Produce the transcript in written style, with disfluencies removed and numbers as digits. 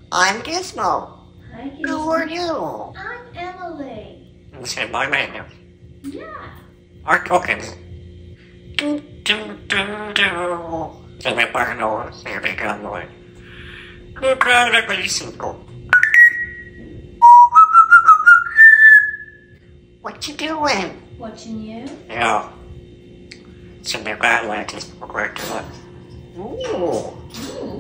I'm Gizmo. Hi, Who are you? I'm Emily. Say my name. Yeah. Our tokens. Do do do do. Se me parlo, se me cambio. Cucaraca bellissimo. What you doing? Watching you? Yeah. Se me parlo, just quick. Ooh. Ooh.